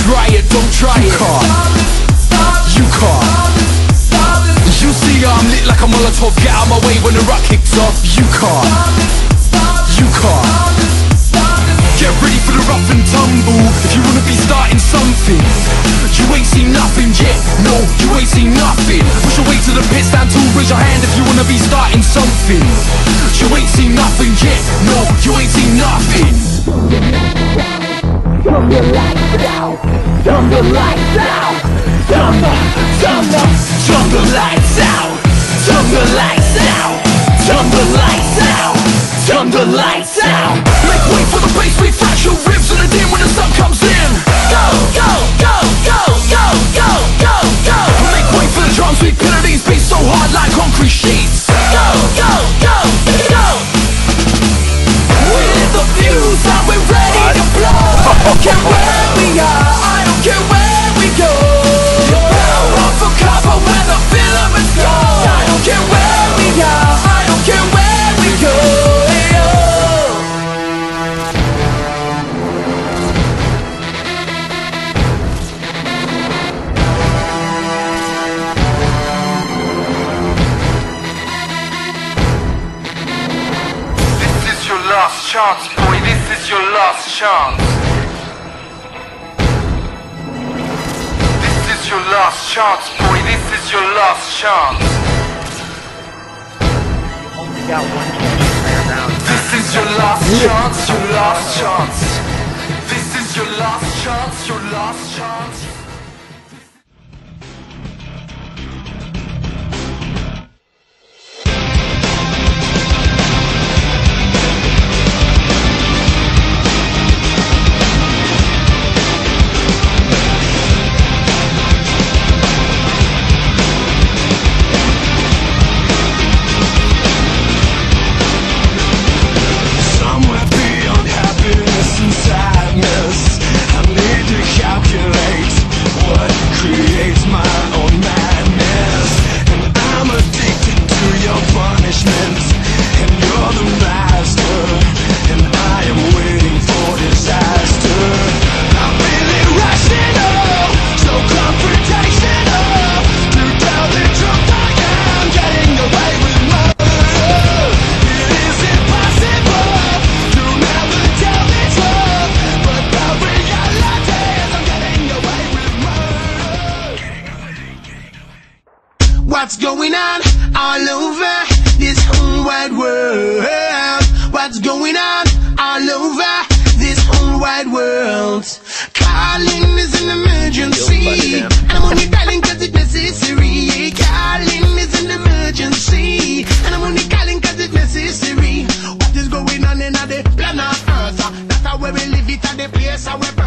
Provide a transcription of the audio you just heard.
try it, don't try it. You can't. You see I'm lit like a Molotov. Get out my way when the rock kicks off. You can't. You can't. Get ready for the rough and tumble. If you wanna be starting something, you ain't seen nothing yet. No, you ain't seen nothing. Push your way to the pit, stand tall, raise your hand if you wanna be starting something. You ain't seen nothing yet. No, you ain't seen nothing. Turn the lights out. Turn the lights out. Turn the lights out. Turn the lights out. Turn the lights out. Turn the lights out. Make way for the bass, refresh your ribs in the dim when the sun comes in. Go, go, go, go, go, go, go, go. Make way for the drums, we pillar these beats so hard like concrete sheets. Go, go, go, go. With the fuse and we're ready to blow. I don't care where we are, I don't care where we go. Run for cover where the filaments go. I don't care where we are, I don't care where we go. Last chance, boy, this is your last chance. This is your last chance, boy, this is your last chance. You only got one chance to play around. This is your last chance, your last chance. This is your last chance, your last chance. What's going on all over this whole wide world? What's going on all over this whole wide world? Calling is an emergency, and I'm only calling cause it's necessary. Calling is an emergency, and I'm only calling cause it's necessary. What is going on in the planet Earth? That's how we live it at the place how we